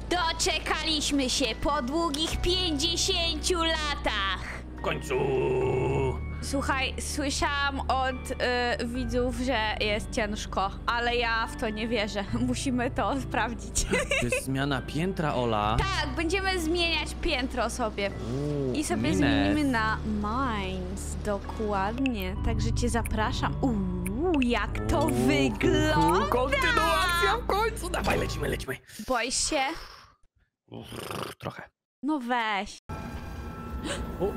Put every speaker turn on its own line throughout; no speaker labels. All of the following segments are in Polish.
Doczekaliśmy się po długich 50 latach.
W końcu.
Słuchaj, słyszałam od widzów, że jest ciężko, ale ja w to nie wierzę. Musimy to sprawdzić.
To jest zmiana piętra, Ola.
Tak, będziemy zmieniać piętro sobie. I sobie
Mines.
zmienimy na Mines. Dokładnie. Także cię zapraszam. Jak to wygląda!
Kontynuacja w końcu. Dawaj, lecimy.
Boisz się?
Trochę.
No weź.
O.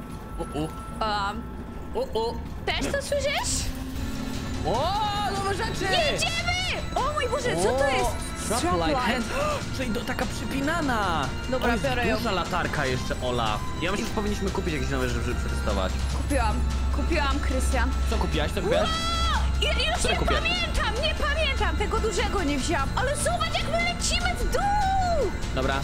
Też to słyszysz?
O, nowe rzeczy!
Jedziemy! O mój Boże, co to jest?
Strap-light hand. Czyli taka przypinana.
Dobra,
To jest
biorę ją.
duża latarka jeszcze, Ola. Ja myślę, że powinniśmy kupić jakieś nowe rzeczy, żeby przetestować.
Kupiłam, Krystian.
Co kupiłaś? Co kupiłaś?
Już
Co
nie
kupiłaś?
pamiętam, tego dużego nie wzięłam. Ale zobacz, jak my lecimy w dół!
Dobra.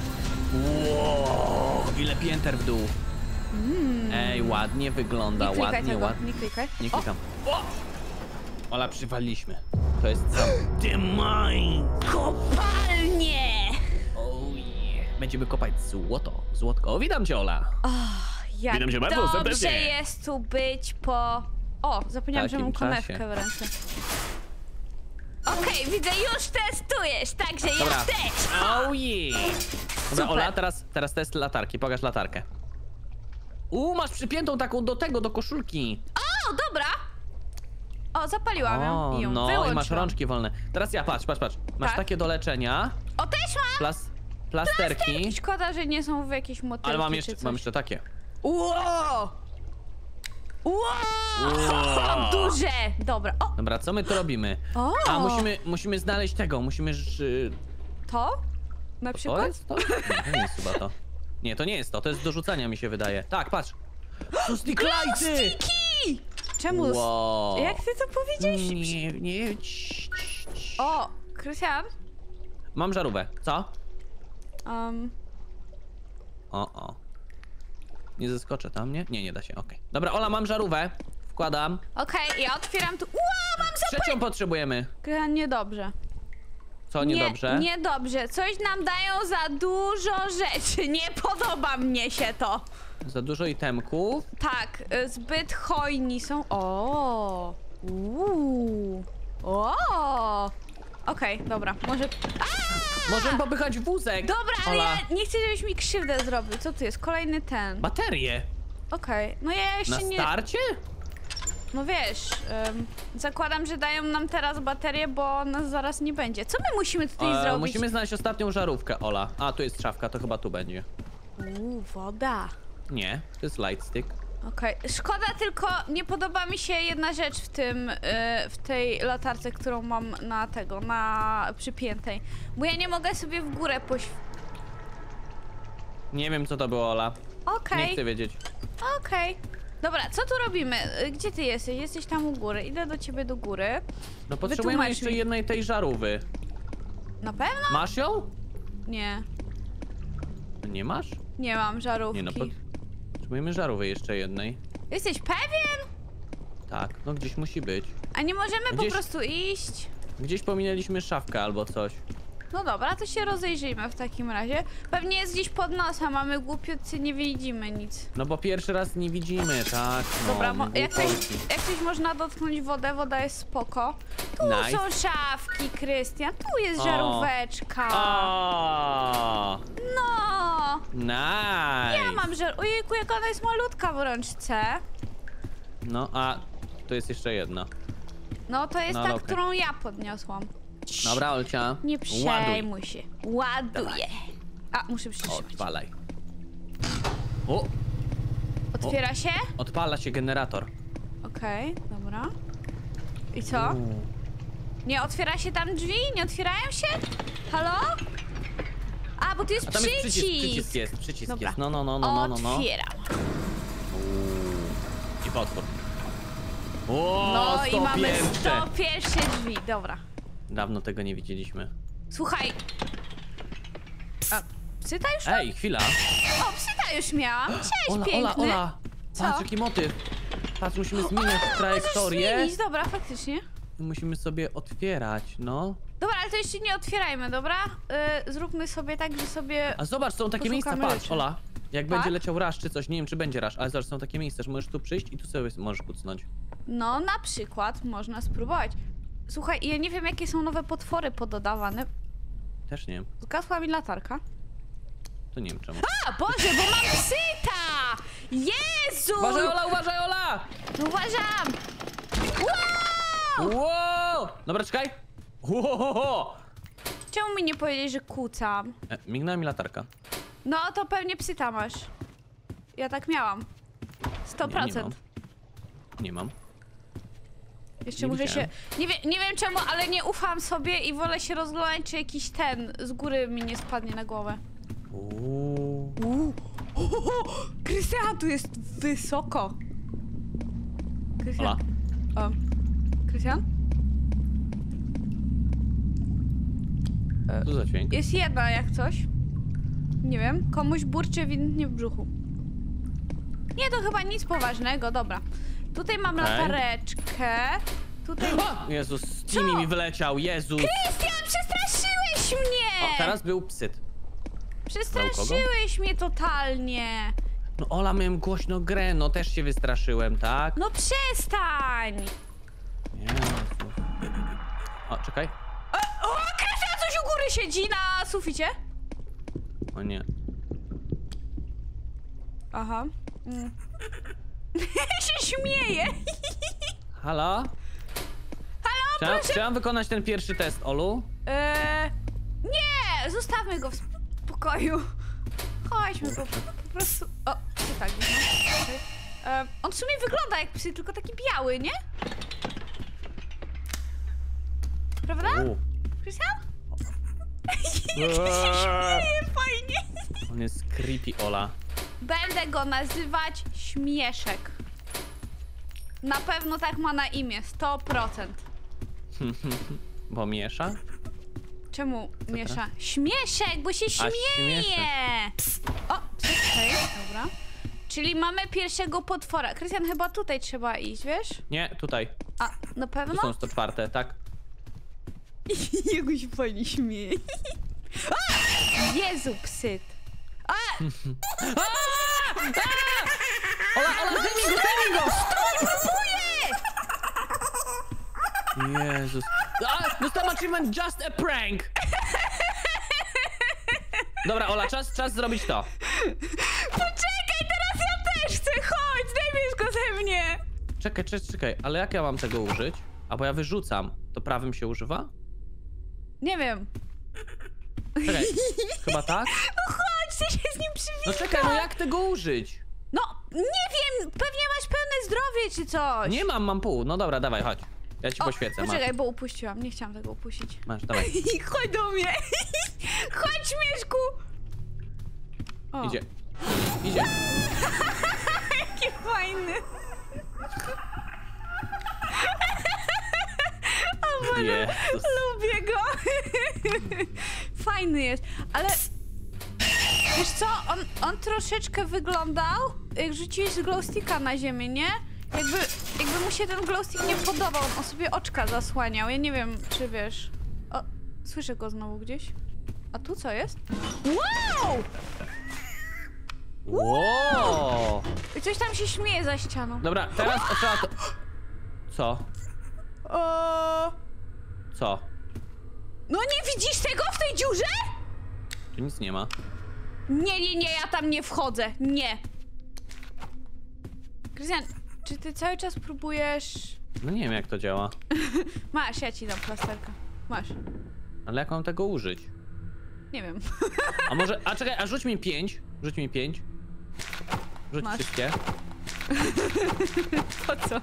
Wow, ile pięter w dół. Ej, ładnie wygląda,
Nie klikaj
ładnie,
tego,
ładnie.
nie klikaj.
Nie klikam. O! Ola, przywaliliśmy. To jest sam The Mine.
Kopalnie!
Oh yeah. Będziemy kopać złotko. O, witam cię, Ola.
Jak
Witam cię bardzo
dobrze
serdecznie.
jest tu być po... O, zapomniałam, że
Takim
mam
czasie.
konewkę w ręce. Okej, widzę, już testujesz, także
Dobra.
ja też.
Oh yeah. Dobra,
Super.
Ola, teraz test latarki. Pokaż latarkę. Masz przypiętą taką do koszulki.
O, dobra. O, zapaliłam ją i ją
no
wyłączyłam.
i masz rączki wolne. Teraz ja, patrz. Masz
Tak.
takie do leczenia.
O, też mam!
Plasterki.
Szkoda, że nie są w jakieś motylki
Ale mam
czy
jeszcze,
coś.
mam jeszcze takie.
Wow! Wow! Duże! Dobra, o!
Dobra, co my tu robimy?
O!
A, musimy znaleźć tego,
To? Na
To
przykład?
jest to? Nie, to nie jest chyba to. Nie, to nie jest to jest do rzucania, mi się wydaje. Tak, patrz. To sticklighty!
Glowsticki! Czemu?
Wow.
Jak ty to powiedziałeś?
Nie.
O, Krystian?
Mam żarówkę. Co? O. Nie zeskoczę tam, nie? Nie da się, okej. Dobra, Ola, mam żarówkę. Wkładam.
Okej, ja otwieram tu. Mam
Trzecią potrzebujemy.
Krystian, niedobrze.
Co niedobrze?
Niedobrze. Coś nam dają za dużo rzeczy. Nie podoba mnie się to.
Za dużo itemków.
Tak, zbyt hojni są. O! Okej, dobra, może...
Możemy popychać wózek.
Dobra, ale
Ola.
ja nie chcę, żebyś mi krzywdę zrobił. Co tu jest? Kolejny ten.
Baterie.
Okej, no ja jeszcze
Na
nie...
starcie?
No wiesz, zakładam, że dają nam teraz baterię, bo nas zaraz nie będzie. Co my musimy tutaj zrobić?
Musimy znaleźć ostatnią żarówkę, Ola. A, tu jest szafka, to chyba tu będzie.
Woda.
Nie, to jest lightstick.
Okej, szkoda tylko, nie podoba mi się jedna rzecz w tym, w tej latarce, którą mam na przypiętej. Bo ja nie mogę sobie w górę
Nie wiem, co to było, Ola. Nie
Okej,
chcę wiedzieć.
okej. Dobra, co tu robimy? Gdzie ty jesteś? Jesteś tam u góry. Idę do ciebie do góry.
No potrzebujemy
Wytłumacz
jeszcze
mi.
jednej tej żarówy.
Na pewno?
Masz ją?
Nie,
Nie masz?
nie mam żarówki.
Nie no, potrzebujemy żarówy jeszcze jednej.
Jesteś pewien?
Tak, no gdzieś musi być.
A nie możemy po
Gdzieś-
prostu iść?
Gdzieś pominęliśmy szafkę albo coś.
No dobra, to się rozejrzyjmy w takim razie. Pewnie jest gdzieś pod nosem, a my głupiutcy nie widzimy nic.
No bo pierwszy raz nie widzimy, tak? No,
Dobra,
my
jak
głupolki.
coś można dotknąć wodę, woda jest spoko. Tu
Nice.
są szafki, Krystian, tu jest
O.
żaróweczka.
O,
No!
nice.
Ja mam Ojejku, jak ona jest malutka w rączce.
No, a tu jest jeszcze jedna.
No to jest
No,
ta,
ale okej.
którą ja podniosłam.
Dobra, Olcia.
Nie
Ładuj.
przejmuj się. Ładuję. A, muszę przytrzymać.
Odpalaj. O,
Otwiera się?
odpala się generator.
Okej, dobra. I co? Nie otwiera się tam drzwi? Nie otwierają się? Halo? A, bo tu jest
A tam jest
przycisk.
przycisk
Dobra.
jest. No.
Otwieram.
I potwór. O,
No i
100
mamy
pierwsze.
100 pierwsze drzwi, dobra.
Dawno tego nie widzieliśmy.
Słuchaj. A, psyta już?
Ej, chwila.
O, psyta już miałam. Cześć,
Ola,
piękny.
Ola.
Co?
Patrz, jaki motyw. Patrz, musimy zmieniać
Możesz
trajektorię.
zmienić, dobra, faktycznie.
Musimy sobie otwierać, no.
Dobra, ale to jeszcze nie otwierajmy, dobra? Zróbmy sobie tak, że sobie...
A zobacz, są takie miejsca,
Poszukamy
patrz,
rzeczy.
Ola. Jak
Tak?
będzie leciał rush czy coś, nie wiem czy będzie rush, ale zobacz, są takie miejsca, że możesz tu przyjść i tu sobie możesz kucnąć.
No, na przykład można spróbować. Słuchaj, ja nie wiem, jakie są nowe potwory pododawane.
Też nie wiem,
Zgasła mi latarka.
to nie wiem czemu.
A, Boże, bo mam psyta! Jezu!
Uważaj, Ola, uważaj, Ola!
No uważam! Wow!
Wow! Dobra, czekaj. Wow!
Czemu mi nie powiedzieć, że kucam?
Mignęła mi latarka.
No, to pewnie psyta masz. Ja tak miałam. 100%.
Nie mam. Nie mam.
Jeszcze
Nie
muszę
widziałem.
się... Nie wiem czemu, ale nie ufam sobie i wolę się rozglądać, czy jakiś ten z góry mi nie spadnie na głowę. Krystian, tu jest wysoko. Krystian?
Ola?
O. Krystian?
Co za dźwięk?
Jest jedna jak coś. Nie wiem, komuś burczy ewidentnie w brzuchu. Nie, to chyba nic poważnego, dobra. Tutaj mam
Okej.
latareczkę. Tutaj...
O! Jezus, Timmy mi wyleciał, Jezus!
Krystian, przestraszyłeś mnie!
O, teraz był psyt.
Przestraszyłeś mnie totalnie.
No Ola, miałem głośno grę, no też się wystraszyłem, tak?
No przestań!
Jezus. O, czekaj.
O, Krystian, coś u góry siedzi na suficie.
O nie.
Aha. się śmieje.
Halo?
Halo, proszę.
Chciałam wykonać ten pierwszy test, Olu.
Nie, zostawmy go w spokoju. Chodźmy go po prostu... O, co tak, no. Okay. On w sumie wygląda jak psy, tylko taki biały, nie? Prawda? Krystian? Jak się śmieje, fajnie.
On jest creepy, Ola.
Będę go nazywać Śmieszek. Na pewno tak ma na imię, 100%.
Bo miesza?
Czemu miesza? Śmieszek, bo się śmieje!
śmieszek.
O, czekaj, dobra. Czyli mamy pierwszego potwora. Krystian, chyba tutaj trzeba iść, wiesz?
Nie, tutaj.
A, na
Tu
pewno?
są 104, tak?
Jak się fajnie śmieje. Jezu, psyt.
Ola, zdejmij go! Jezus. Dostałem achievement Just a Prank! Dobra, Ola, czas zrobić to.
Poczekaj, teraz ja też chcę, chodź, zdejmiesz go ze mnie.
Czekaj, ale jak ja mam tego użyć? A bo ja wyrzucam. To prawym się używa?
Nie wiem.
Czekaj, chyba tak?
No chodź, chcę się z nim przywitać.
No czekaj, no jak tego użyć?
No, nie wiem, pewnie masz pełne zdrowie czy coś.
Nie mam pół. No dobra, dawaj, chodź. Ja ci
O,
poświecę, masz.
poczekaj, bo upuściłam, nie chciałam tego upuścić.
Masz, dawaj.
Chodź do mnie. Chodź, Śmieszku. O,
Idzie.
jaki fajny. O Boże,
Jezus.
lubię go. Fajny jest, ale... Wiesz co, on troszeczkę wyglądał, jak rzuciłeś glowsticka na ziemię, nie? Jakby mu się ten glowstick nie podobał, on sobie oczka zasłaniał, ja nie wiem, czy wiesz... O, słyszę go znowu gdzieś. A tu co jest? Wow!
Wow!
I coś tam się śmieje za ścianą.
Dobra, teraz trzeba to... Co? Co?
No nie widzisz tego w tej dziurze?
Tu nic nie ma.
Nie, ja tam nie wchodzę, nie. Krystian, czy ty cały czas próbujesz...
No nie wiem jak to działa.
Masz, ja ci dam plasterka. Masz.
Ale jak mam tego użyć?
Nie wiem.
A może... A czekaj, a rzuć mi 5. Rzuć mi 5. Rzuć
Masz.
wszystkie.
Po co?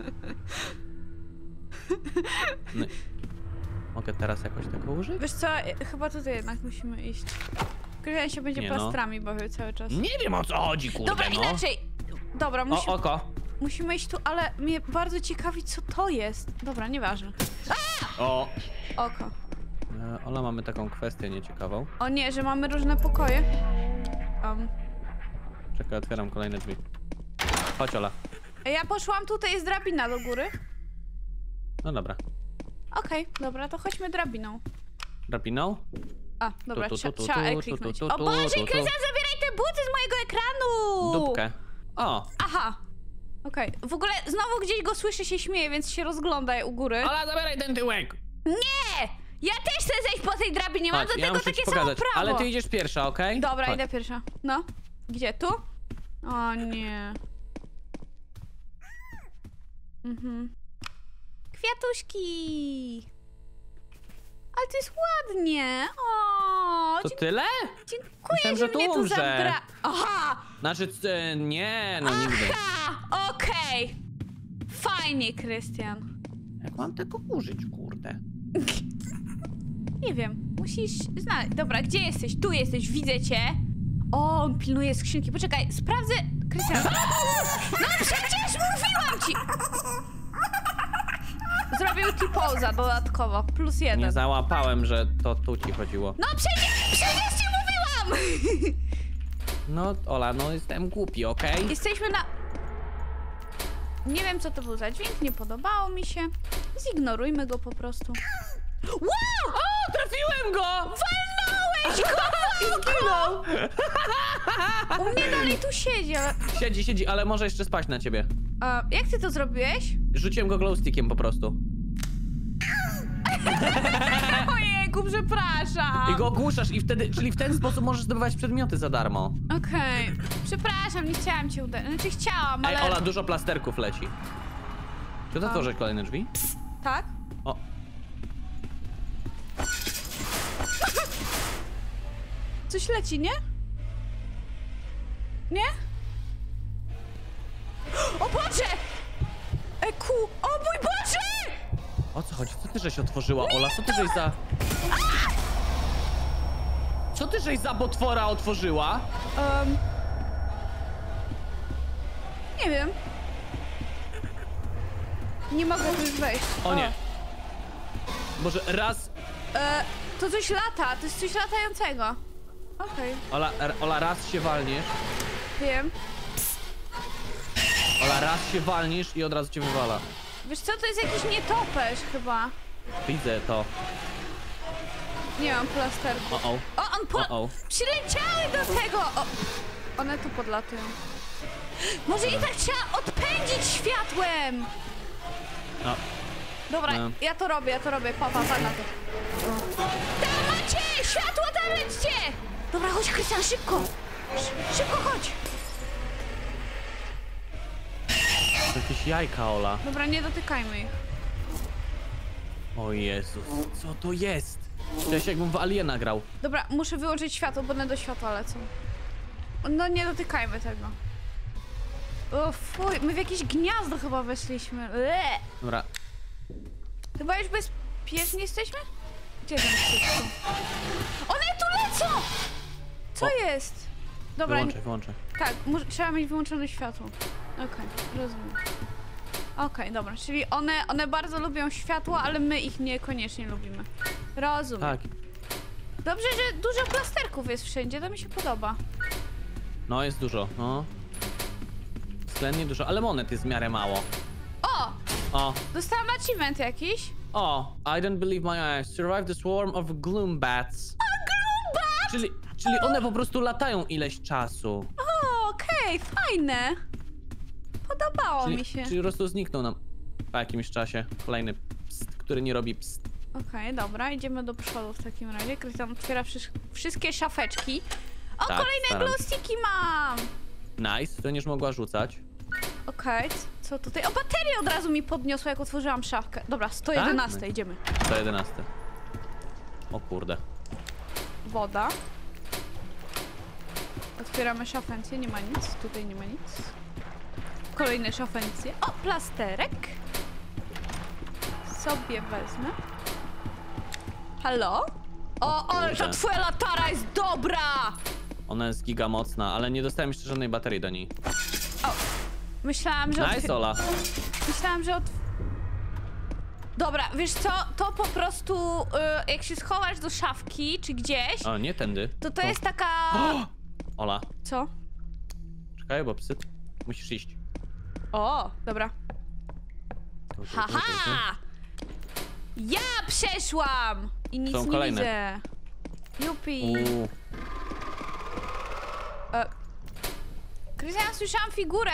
No. Mogę teraz jakoś tego użyć?
Wiesz co, chyba tutaj jednak musimy iść. Krystian się będzie
Nie no.
plastrami bawił cały czas.
Nie wiem o co chodzi, kurde,
Dobra,
no.
inaczej. Dobra,
O, oko.
musimy iść tu, ale mnie bardzo ciekawi, co to jest. Dobra, nieważne.
O.
Oko.
Ola, mamy taką kwestię nieciekawą.
O nie, że mamy różne pokoje.
Czekaj, otwieram kolejne drzwi. Chodź, Ola.
Ja poszłam tutaj z drabina do góry.
No dobra.
Okej, dobra, to chodźmy drabiną.
Drabiną?
A, dobra,
Tu, tu, tu,
trzeba
tu,
kliknąć.
tu, tu,
O Boże,
tu, tu.
Krystian, zabieraj te buty z mojego ekranu!
Dupkę. O!
Aha. Okej, w ogóle znowu gdzieś go słyszę, się śmieje, więc się rozglądaj u góry.
Ola, zabieraj ten tyłek!
Nie! Ja też chcę zejść po tej drabinie, mam
Chodź,
do
ja
tego
muszę ci
takie samo
pokazać.
prawo.
Ale ty idziesz pierwsza, okej?
Dobra,
Chodź.
idę pierwsza. No. Gdzie, tu? O nie. Kwiatuszki! Ale to jest ładnie! O,
To tyle?
dziękuję,
Myślałem, że tu
mnie tu
umrze.
zabra... Aha!
Znaczy, nie, no nigdy.
Aha! Okej! Fajnie, Krystian.
Jak mam tego użyć, kurde?
Nie wiem, musisz znaleźć. Dobra, gdzie jesteś? Tu jesteś, widzę cię. O, on pilnuje skrzynki. Poczekaj, sprawdzę... Krystian. No przecież mówiłam ci! Zrobił T-poza dodatkowo, +1.
Nie załapałem, że to tu ci chodziło.
No przecież ci mówiłam!
No, Ola, no jestem głupi, okej?
Jesteśmy na... Nie wiem, co to był za dźwięk, nie podobało mi się. Zignorujmy go po prostu. Wow!
O, trafiłem go!
Walnąłeś go!
I zginął!
U mnie dalej tu siedzi, ale...
Siedzi, ale może jeszcze spać na ciebie.
Jak ty to zrobiłeś?
Rzuciłem go glowstickiem po prostu.
Ojejku, przepraszam.
I go ogłuszasz i wtedy, czyli w ten sposób możesz zdobywać przedmioty za darmo.
Okej. Przepraszam, nie chciałam cię uderzyć. Znaczy chciałam, ale...
Ej, Ola, dużo plasterków leci. Czy to otworzyć kolejne drzwi?
Tak?
O,
Coś leci, nie? Nie? O Boże! Eku! O mój Boże!
o co chodzi? Co ty żeś otworzyła, Ola? Co ty żeś za... Co ty żeś za potwora otworzyła?
Nie wiem. Nie mogę tu już wejść.
O nie. Może raz...
To coś lata, to jest coś latającego. Okej,
Ola, raz się walniesz.
wiem.
Ola, raz się walniesz i od razu cię wywala.
Wiesz co, to jest jakiś nietoperz chyba.
Widzę to.
Nie mam plasterku.
O.
O, on
O.
przyleciały do tego! O, one tu podlatują. Może i tak trzeba odpędzić światłem!
No.
Dobra,
No.
ja to robię, pa na to. Tam macie! Światło tam lećcie! Dobra, chodź Krystian, szybko! Szybko chodź!
To jakieś jajka, Ola.
Dobra, nie dotykajmy ich.
O Jezus, co to jest? To jest jakbym w Aliena grał.
Dobra, muszę wyłączyć światło, bo one do światła lecą. No nie dotykajmy tego. O fuj, my w jakieś gniazdo chyba weszliśmy.
Dobra.
Chyba już bezpiecznie jesteśmy? Gdzie ten wszystko? One tu lecą! Co
O.
jest? Dobra,
Wyłączę.
tak, trzeba mieć wyłączone światło. Okej, rozumiem. Okej, dobra, czyli one bardzo lubią światło, ale my ich niekoniecznie lubimy. Rozumiem.
Tak.
Dobrze, że dużo plasterków jest wszędzie, to mi się podoba.
No, jest dużo, no. Względnie dużo, ale monet jest w miarę mało.
O!
O,
Dostałam achievement jakiś.
o, I don't believe my eyes. Survive the swarm of gloom bats.
Gloom bat!
Czyli one po prostu latają ileś czasu.
O, okej, fajne. Podobało mi się.
Czyli po prostu znikną nam po jakimś czasie. Kolejny pst, który nie robi pst.
Okej, dobra, idziemy do przodu w takim razie. Krystian otwiera wszystkie szafeczki. O,
Tak,
kolejne
staram się.
glowsticki mam!
Nice, to będziesz mogła rzucać.
Okej, co tutaj? O, baterię od razu mi podniosła, jak otworzyłam szafkę. Dobra, 111,
Tak?
idziemy.
111. O kurde.
Woda. Otwieramy szafencję, nie ma nic. Tutaj nie ma nic. Kolejne szafencje. O, plasterek. Sobie wezmę. Halo? O, ale ta
kurde.
twoja latara jest dobra!
Ona jest giga mocna, ale nie dostałem jeszcze żadnej baterii do niej.
O, myślałam, że...
Nice, Ola.
Myślałam, że Dobra, wiesz co? To po prostu, jak się schowasz do szafki, czy gdzieś,
O, nie tędy.
to jest taka...
O! Ola,
Co?
czekaj, bo psy. Musisz iść.
O, dobra.
Tu.
Haha! Ja przeszłam! I nic
Są
nie
kolejne.
widzę. Jupi. Krystian, słyszałam figurę.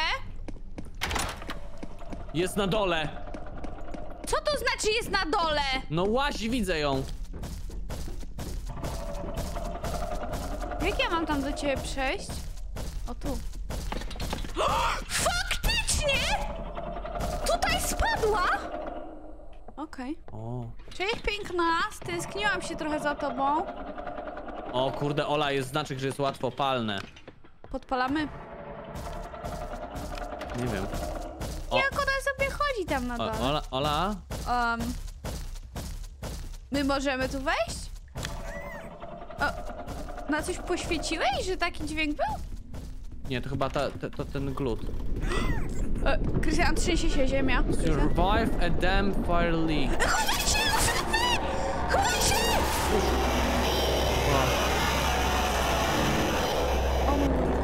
Jest na dole.
Co to znaczy jest na dole?
No łazi, widzę ją.
Jak ja mam tam do ciebie przejść? O tu. Faktycznie! Tutaj spadła! Okej.
O.
Cześć piękna, stęskniłam się trochę za tobą.
O kurde, Ola, jest znaczek, że jest łatwopalne.
Podpalamy.
Nie wiem. O,
Jak ona sobie chodzi tam na dole?
Ola?
My możemy tu wejść? Na coś poświeciłeś, że taki dźwięk był?
Nie, to chyba to ten glut.
Krystian, trzęsie się ziemia.
Survive a damn fire leak.
Chowaj się, Józefy! Chowaj się! O mój Boże.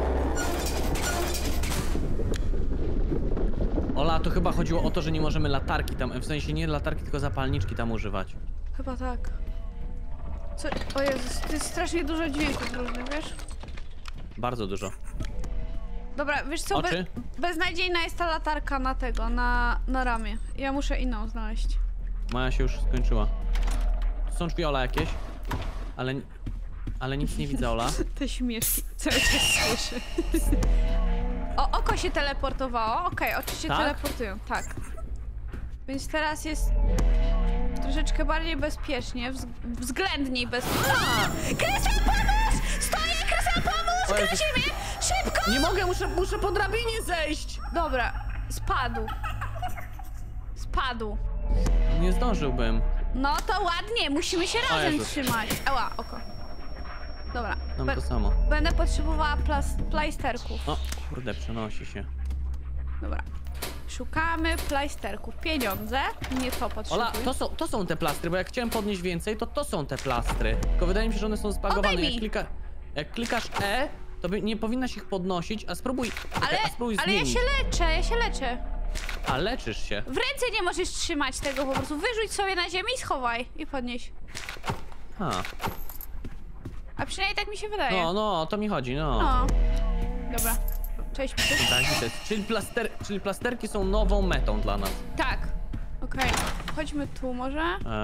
Ola, to chyba chodziło o to, że nie możemy latarki tam, w sensie nie latarki, tylko zapalniczki tam używać.
Chyba tak. Co? O Jezus, to jest strasznie dużo dźwięków różnych, wiesz?
Bardzo dużo.
Dobra, wiesz co,
Oczy?
beznadziejna jest ta latarka na tego, na ramię. Ja muszę inną znaleźć.
Moja się już skończyła. Tu są drzwi, Ola, jakieś? Ale nic nie widzę, Ola.
Te śmieszki cały czas słyszę. O, oko się teleportowało. Okej, oczy się
Tak?
teleportują, tak. Więc teraz jest troszeczkę bardziej bezpiecznie, względniej bezpiecznie. Krystian, pomóż! Stoję, Krystian, pomóż!
O Jezu.
Gryzie mnie! Szybko!
Nie mogę, muszę po drabinie zejść!
Dobra, spadł. Spadł.
Nie zdążyłbym.
No to ładnie, musimy się razem
Jezus.
trzymać. Ała, oko. Dobra,
Mam to samo.
będę potrzebowała plajsterków.
O, kurde, przenosi się.
Dobra. Szukamy plajsterków. Pieniądze. Nie to potrzebuję.
Ola, to są te plastry, bo jak chciałem podnieść więcej, to są te plastry. Tylko wydaje mi się, że one są zbagowane.
Oddaj mi.
Jak klikasz E, to nie powinnaś ich podnosić, a spróbuj, spróbuj
Ale ja
zmienić.
się leczę.
A leczysz się.
W ręce nie możesz trzymać tego po prostu. Wyrzuć sobie na ziemię i schowaj. I podnieś.
Ha.
A przynajmniej tak mi się wydaje.
No, o to mi chodzi, no.
No. Dobra. Cześć, psy.
Tak, widzę. Czyli plasterki są nową metą dla nas.
Tak. Okej. Chodźmy tu może.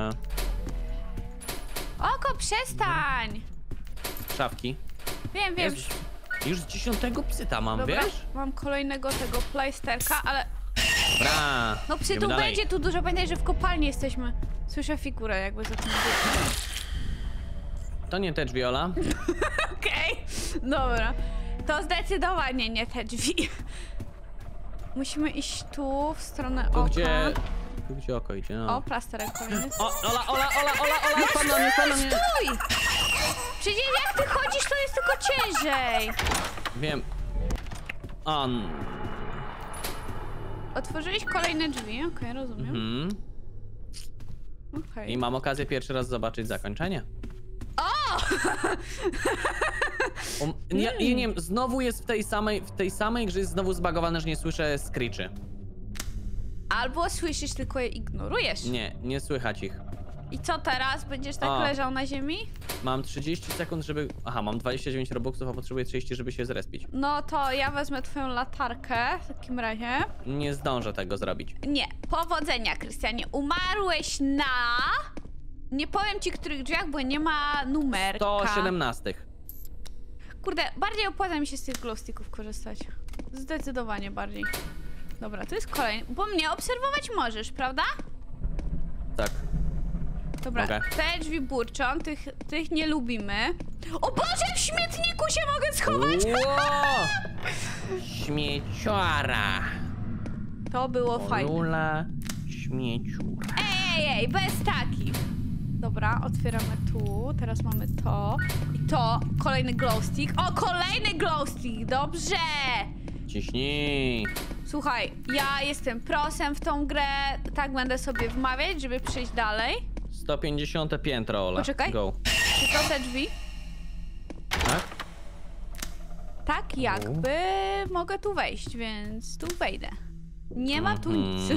Oko, przestań!
Szafki.
Wiem.
Jezus, już z 10 psyta mam,
Dobra,
wiesz?
mam kolejnego tego plajsterka, ale...
Dobra.
No psy
idziemy
tu
dalej.
będzie, tu dużo. Pamiętaj, że w kopalni jesteśmy. Słyszę figurę jakby za tym.
To nie te drzwi, Ola.
Okej, dobra. To zdecydowanie nie te drzwi. Musimy iść tu, w stronę
Tu
oka.
gdzie oko idzie, no.
O, plasterek kolejny.
O, Ola, spadł na mnie.
Stój! Przecież jak ty chodzisz, to jest tylko ciężej.
Wiem.
Otworzyłeś kolejne drzwi, okej, rozumiem. Okej.
I mam okazję pierwszy raz zobaczyć zakończenie. Ja nie wiem, znowu jest w tej samej grze jest znowu zbagowane, że nie słyszę screechy.
Albo słyszysz, tylko je ignorujesz.
Nie słychać ich.
I co teraz? Będziesz tak
A.
leżał na ziemi?
Mam 30 sekund, żeby... Aha, mam 29 robuxów, a potrzebuję 30, żeby się zrespić.
No to ja wezmę twoją latarkę w takim razie.
Nie zdążę tego zrobić.
Nie, powodzenia, Krystianie. Umarłeś na... Nie powiem ci, których drzwiach, bo nie ma numerka.
117.
Kurde, bardziej opłaca mi się z tych glowsticków korzystać. Zdecydowanie bardziej. Dobra, to jest kolejny, bo mnie obserwować możesz, prawda?
Tak.
Dobra,
Mogę.
te drzwi burczą, tych nie lubimy. O Boże, w śmietniku się mogę schować!
Ło! Śmieciara.
To było fajne.
Lula śmieciura.
Ej, bez takich. Dobra, otwieramy tu, teraz mamy to. I to, kolejny glowstick. O, kolejny glowstick, dobrze!
Ciśnij.
Słuchaj, ja jestem prosem w tą grę, tak będę sobie wmawiać, żeby przejść dalej.
150 piętro, Ola.
Poczekaj.
Go.
Czy to te drzwi?
Tak?
Tak jakby mogę tu wejść, więc tu wejdę. Nie ma tu nic.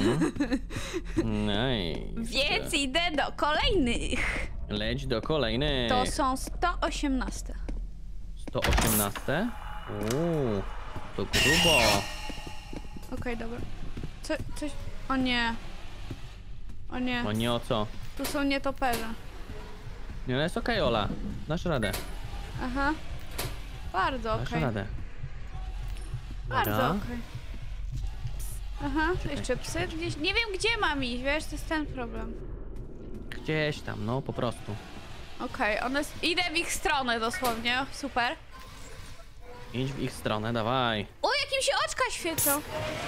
Nice.
Więc idę do kolejnych.
Leć do kolejnych.
To są 118.
118? Uuu, to grubo.
Okej, dobra. Coś... O nie. O nie.
O nie, o co?
Tu są nietoperze.
Nie, ale jest okej, Ola. Dasz radę.
Aha. Bardzo
Dasz
okej.
radę.
Bardzo
Dobra.
okej. Aha,
Czekaj,
jeszcze psy gdzieś. Nie wiem gdzie mam iść, wiesz, to jest ten problem.
Gdzieś tam, no po prostu.
Okej, idę w ich stronę dosłownie, super.
Idź w ich stronę, dawaj.
O, jak im się oczka świecą.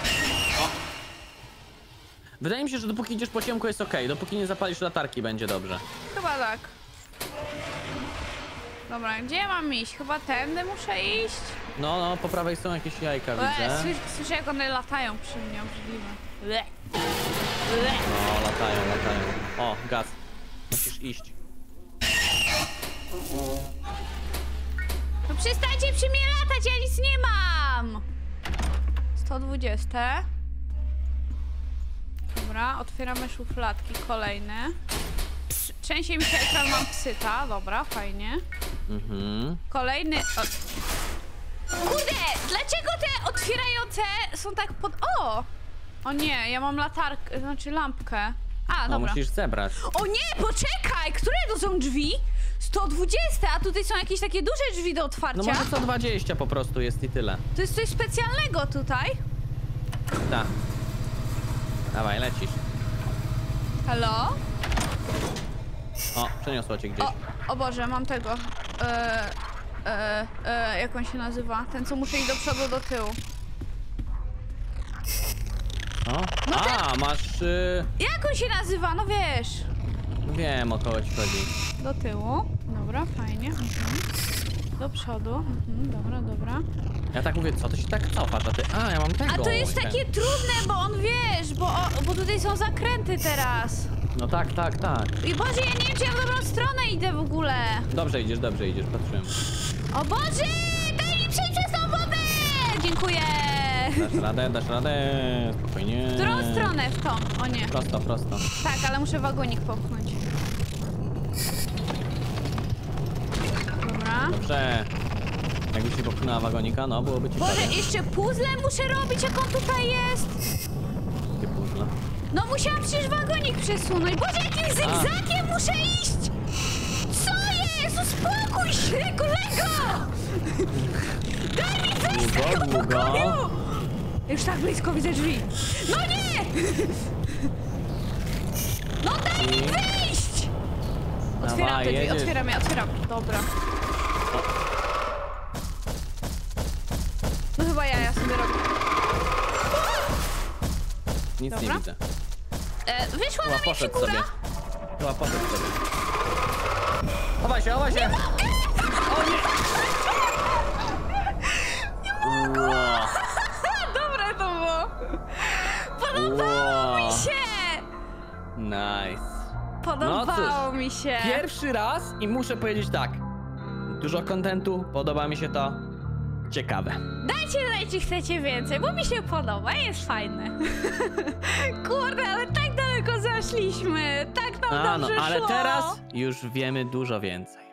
Wydaje mi się, że dopóki idziesz po ciemku jest okej. Dopóki nie zapalisz latarki będzie dobrze.
Chyba tak. Dobra, gdzie mam iść? Chyba tędy muszę iść?
No, po prawej są jakieś jajka, widzę.
Słyszę jak one latają przy mnie, obrzydliwe. Le.
No, latają. O, gaz. Musisz iść.
No przestańcie przy mnie latać, ja nic nie mam! 120. Dobra, otwieramy szufladki kolejne. Trzęsie mi się ekran, mam psyta, dobra, fajnie. Kolejny... Kurde, dlaczego te otwierające są tak pod... O nie, ja mam latarkę, znaczy lampkę. A,
No,
dobra.
musisz zebrać.
O nie, poczekaj! Które to są drzwi? 120, a tutaj są jakieś takie duże drzwi do otwarcia.
No może 120 po prostu jest i tyle.
To jest coś specjalnego tutaj.
Tak. Dawaj, lecisz.
Halo?
O, przeniosło cię gdzieś.
O Boże, mam tego. Jak on się nazywa? Ten, co muszę iść do przodu, do tyłu.
O.
No
A, masz...
Jak on się nazywa? No wiesz.
Wiem, o kogo ci chodzi.
Do tyłu. Dobra, fajnie. Do przodu. Dobra.
Ja tak mówię, co? To się tak cofasz, a ty... A, ja mam tego.
A to jest
ten.
takie trudne, bo on wiesz, bo tutaj są zakręty teraz.
No tak.
I Boże, ja nie wiem, czy ja w dobrą stronę idę w ogóle.
Dobrze idziesz, patrzyłem.
O Boże! Daj mi przejść przez tą wodę! Dziękuję!
Dasz radę, spokojnie.
W którą stronę? W tą? O nie.
Prosto.
Tak, ale muszę wagonik popchnąć. Dobra.
Dobrze. Jakbyś się popchnęła wagonika, no byłoby ciekawe.
Boże, jeszcze puzzle muszę robić, jak on tutaj jest?
Jakie puzzle?
No musiałam przecież wagonik przesunąć. Boże, jakim zygzakiem muszę iść? Co jest? Uspokój się, kolego! Daj mi wejść z tego pokoju! Już tak blisko widzę drzwi. No nie! No daj mi wyjść! Otwieram
Dawaj,
te drzwi,
jedziesz.
otwieram. Dobra. No chyba ja sobie robię.
Nic
Dobra.
nie widzę.
Wyszła
Chyba
na mnie
poszedł
figura.
sobie. Chowaj się! O nie! Wow.
Dobre to było. Podobało mi się.
Nice.
Podobało mi się.
Pierwszy raz i muszę powiedzieć tak. Dużo kontentu, podoba mi się to. Ciekawe.
Dajcie, czy chcecie więcej, bo mi się podoba, jest fajne. Kurde, ale tak daleko zaszliśmy. Tak nam dobrze
ale
szło.
teraz już wiemy dużo więcej.